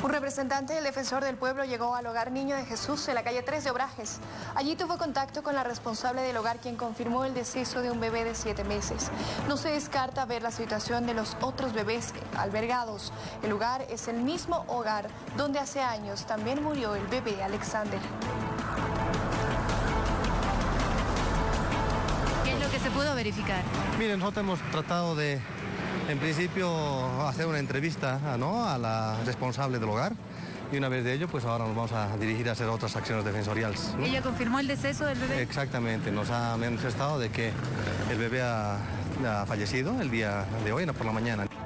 Un representante del Defensor del Pueblo llegó al Hogar Niño de Jesús en la calle 3 de Obrajes. Allí tuvo contacto con la responsable del hogar, quien confirmó el deceso de un bebé de 7 meses. No se descarta ver la situación de los otros bebés albergados. El lugar es el mismo hogar donde hace años también murió el bebé Alexander. ¿Qué es lo que se pudo verificar? Miren, nosotros hemos tratado de, en principio, hacer una entrevista, ¿no?, a la responsable del hogar, y una vez de ello, pues ahora nos vamos a dirigir a hacer otras acciones defensoriales, ¿no? ¿Ella confirmó el deceso del bebé? Exactamente, nos ha manifestado de que el bebé ha fallecido el día de hoy, por la mañana.